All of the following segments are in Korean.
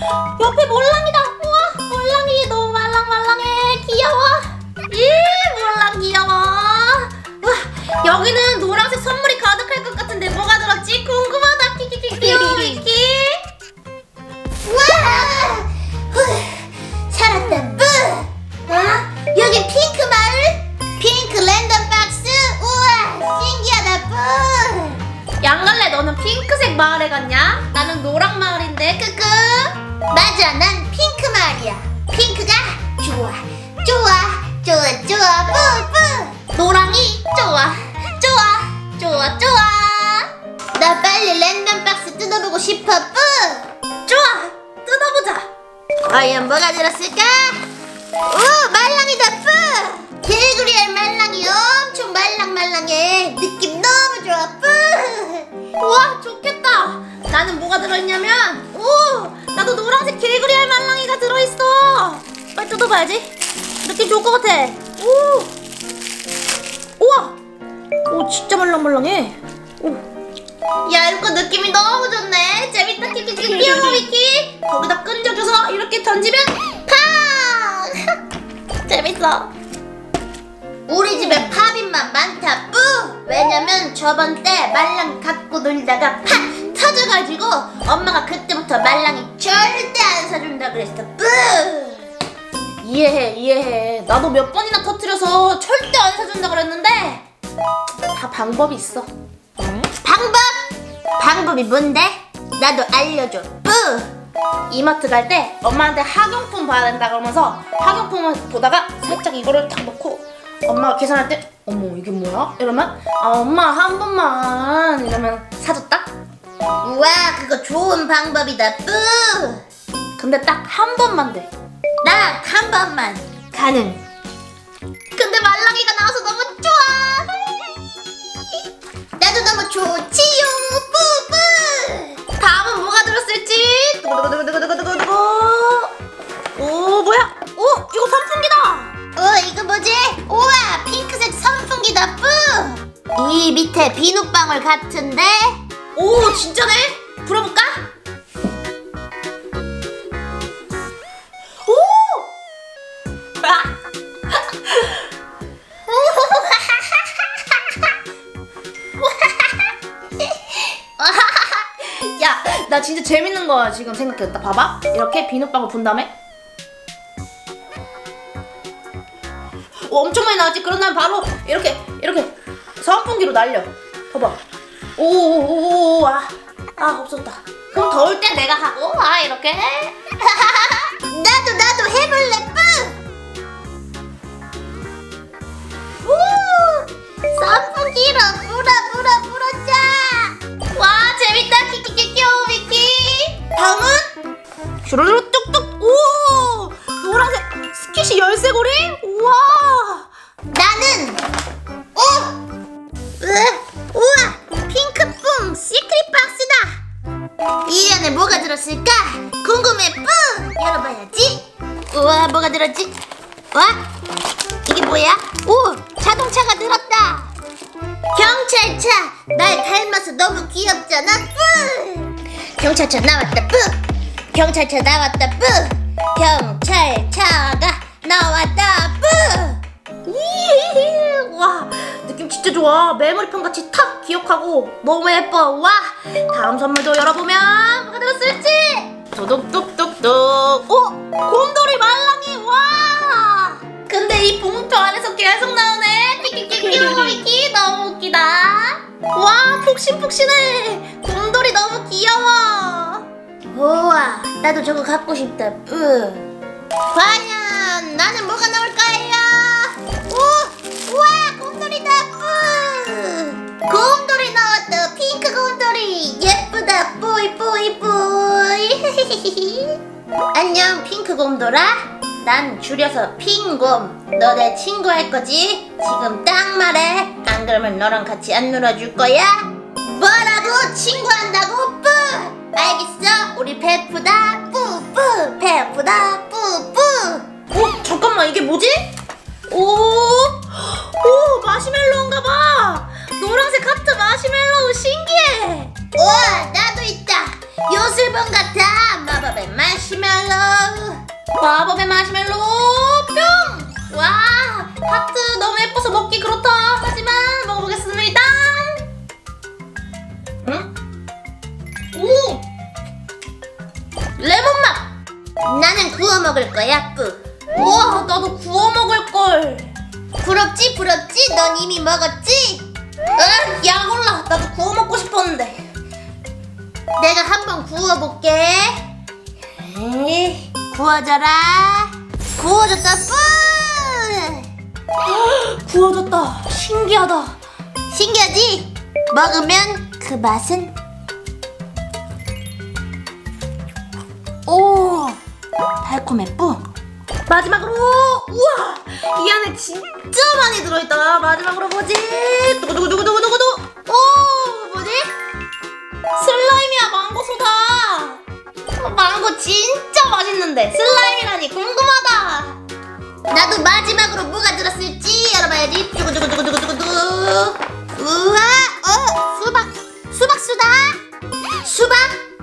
옆에 몰랑이다. 우와, 몰랑이 너무 말랑말랑해. 귀여워. 몰랑 귀여워. 와, 여기는 노란색 선물이 가득할 것 같은데 뭐가 들었지? 궁금하다. 귀여워, 미키. 우와! 살았다. 뿌! 여기 핑크 마을? 핑크 랜덤 박스? 우와! 신기하다. 뿌! 양갈래, 너는 핑크색 마을에 갔냐? 나는 노랑 마을인데. 크크. 맞아, 난 핑크 마을이야. 핑크가 좋아. 좋아. 좋아, 좋아. 뿌! 노랑이 좋아. 좋아. 좋아, 좋아. 나 빨리 랜덤 박스 뜯어보고 싶어. 뿌! 좋아. 뜯어보자. 과연 뭐가 들었을까? 오, 말랑이다. 뿌! 개구리알 말랑이 엄청 말랑말랑해. 느낌 너무 좋아. 뿌! 우와, 좋겠다. 나는 뭐가 들어있냐면, 나도 노란색 개구리알 말랑이가 들어있어. 빨리 뜯어봐야지. 느낌 좋을 것 같아. 우와. 진짜 말랑말랑해. 야, 이거 느낌이 너무 좋네. 재밌다. 귀여워, 미키. 거기다 끈적여서 이렇게 던지면 팡! 재밌어. 우리 집에 팝잇만 많다. 뿌! 왜냐면 저번 때 말랑이 갖고 놀다가 팍 터져가지고 엄마가 그때부터 말랑이 절대 안 사준다 그랬어. 뿌! 이해해. 나도 몇 번이나 터뜨려서 절대 안 사준다 그랬는데 다 방법이 있어. 방법? 방법이 뭔데? 나도 알려줘. 뿌! 이마트 갈 때 엄마한테 학용품 봐야 된다 그러면서 학용품을 보다가 살짝 이거를 딱 놓고 엄마가 계산할 때 어머 이게 뭐야? 이러면 엄마 한 번만 이러면 사줬다? 우와, 그거 좋은 방법이다. 뿌! 근데 딱 한 번만 돼. 나 한 번만. 가능. 근데 말랑이가 나와서 너무 좋아. 나도 너무 좋지요. 뿌뿌. 다음은 뭐가 들었을지. 두구두구두구두구두구두구. 오, 뭐야? 이거 선풍기다. 이거 뭐지? 우와, 핑크색 선풍기다. 뿌! 이 밑에 비눗방울 같은데? 오, 진짜네. 불어볼까? 야, 나 진짜 재밌는 거야 지금 생각했다. 봐봐. 이렇게 비눗방울 분 다음에 엄청 많이 나왔지? 그런 다음에 바로 이렇게 선풍기로 날려. 봐봐. 오오오오. 없었다. 그럼 더울 때 내가 하고 이렇게. 나도 해볼래. 뿌! 우! 선풍기로 불어자. 와, 재밌다. 키키키키오 미키. 다음은 슈루루 뚝뚝. 오, 노란색 스키시 열쇠고리. 우와. 나는 우와, 핑크뿡 시크릿 박스다. 이 안에 뭐가 들었을까? 궁금해. 뿌! 열어봐야지. 우와, 뭐가 들었지? 와, 이게 뭐야? 오, 자동차가 들었다. 경찰차. 날 닮아서 너무 귀엽잖아. 뿌! 경찰차 나왔다. 뿌! 경찰차 나왔다. 뿌! 경찰차가 나왔다. 뿌! 와, 느낌 진짜 좋아. 메모리폰 같이 탁 기억하고 너무 예뻐. 와, 다음 선물도 열어보면 뭐가 들었을지. 도둑뚝뚝뚝. 곰돌이 말랑이. 와, 근데 이 봉투 안에서 계속 나오네. 키키키키. 너무 웃기다. 와, 폭신폭신해. 곰돌이 너무 귀여워. 우와, 나도 저거 갖고 싶다. 뿌! 과연 나는 뭐가 나올까요? 우와, 곰돌이다. 뿌! 곰돌이 나왔다. 핑크 곰돌이. 예쁘다. 뿌이. 안녕, 핑크 곰돌아. 난 줄여서 핑곰. 너 내 친구 할 거지? 지금 딱 말해. 안 그러면 너랑 같이 안 놀아줄 거야? 뭐라고? 친구한다고? 뿌! 알겠어. 우리 베프다. 뿌뿌. 베프다. 뿌뿌. 잠깐만, 이게 뭐지? 오, 마시멜로인가 봐. 노란색 하트 마시멜로우 신기해. 우와, 나도 있다. 요술봉 같아. 마법의 마시멜로. 마법의 마시멜로 뿅! 와, 하트 너무 예뻐서 먹기 그렇다. 하지만 먹어보겠습니다. 응? 오! 레몬 맛! 나는 구워 먹을 거야, 뿌. 우와, 나도 구워 먹을 걸. 부럽지, 부럽지? 넌 이미 먹었지? 응, 야 몰라. 나도 구워 먹고 싶었는데. 내가 한번 구워볼게. 구워져라. 구워졌다, 뿌. 구워졌다. 신기하다. 신기하지? 먹으면 그 맛은? 오, 달콤해 뿌. 마지막으로, 우와, 이 안에 진짜 많이 들어있다. 마지막으로 뭐지? 두구두구두구두구두구. 오, 뭐지? 슬라임이야. 망고 소다. 망고 진짜 맛있는데 슬라임이라니 궁금하다. 나도 마지막으로 뭐가 들었을지 알아봐야지. 두구두구두구두구두구. 우와, 수박 수다. 수박.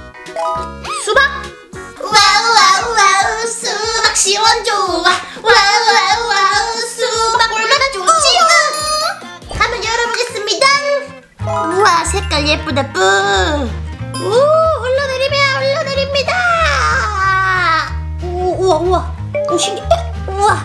와우, 수박 시원 좋아. 와우, 수박 얼마나 좋지? 한번 열어보겠습니다. 우와, 색깔 예쁘다, 뿌. 흘러내립니다. 우와. 오, 신기해. 우와,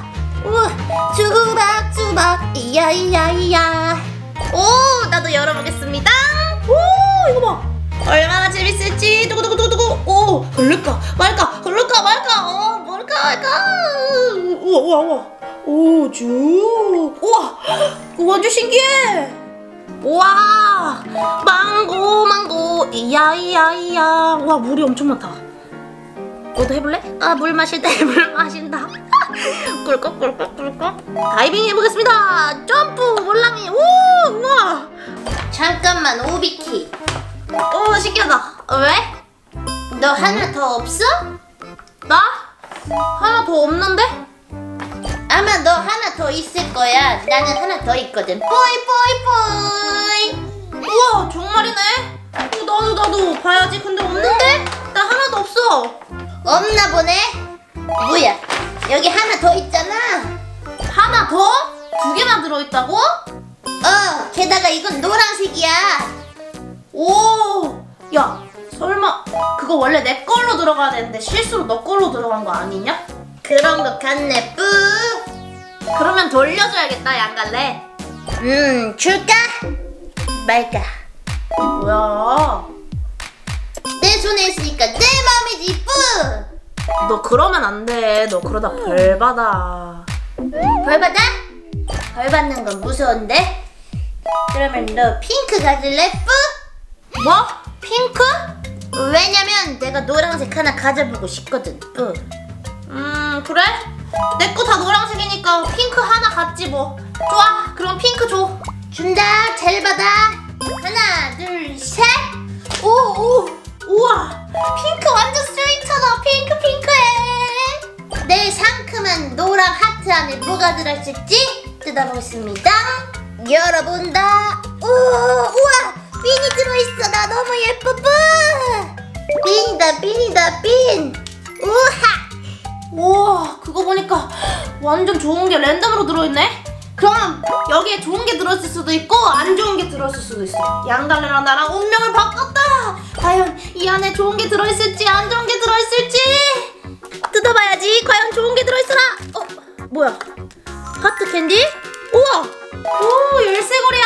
수박, 이야. 오, 나도 열어보겠습니다. 오, 이거 봐. 얼마나 재밌을지. 두구두구두구두구. 오, 걸릴까 말까. 뭘까 말까. 우와. 오, 쭉. 우와, 완전 신기해. 우와, 망고. 이야. 와, 물이 엄청 많다. 너도 해볼래? 아, 물 마신다. 꿀꺽. 다이빙 해보겠습니다. 점프, 몰랑이. 오, 우와. 잠깐만, 오비키. 오, 신기하다. 왜? 너 하나 더 없어? 나? 하나 더 없는데? 아마 너 하나 더 있을 거야. 나는 하나 더 있거든. 뽀이. 우와, 정말이네. 나도 봐야지. 근데 없는데? 나 하나도 없어. 없나 보네. 뭐야? 여기 하나 더 있잖아. 하나 더? 2개나 들어있다고? 게다가 이건 노란색이야. 오, 야, 설마 그거 원래 내 걸로 들어가야 되는데 실수로 너 걸로 들어간 거 아니냐? 그런 것 같네, 뿌. 그러면 돌려줘야겠다, 양갈래. 줄까? 말까? 뭐야? 내 손에 있으니까 내 마음이지, 뿌. 너 그러면 안 돼. 너 그러다 벌 받아. 벌 받아? 벌 받는 건 무서운데? 그러면 너 핑크 가질래, 뿌? 뭐? 핑크? 왜냐면 내가 노란색 하나 가져보고 싶거든, 뿌. 그래? 내 거 다 노란색이니까 핑크 하나 갖지 뭐. 좋아, 그럼 핑크 줘. 준다. 잘 받아. 하나, 둘, 셋. 우와, 핑크 완전 스위트하다. 핑크해. 내 상큼한 노랑 하트 안에 뭐가 들어있을지 뜯어보겠습니다. 열어본다. 우와, 빈이 들어있어. 나 너무 예뻐, 뿌. 빈이다, 빈. 우하. 우와, 그거 보니까 완전 좋은 게 랜덤으로 들어있네. 그럼 여기에 좋은 게 들어있을 수도 있고 안 좋은 게 들어있을 수도 있어. 양갈래랑 나랑 운명을 바꿨다. 과연 이 안에 좋은 게 들어있을지 안 좋은 게 들어있을지 뜯어봐야지. 과연 좋은 게 들어있으나. 뭐야, 하트 캔디? 우와, 오, 열쇠고리야.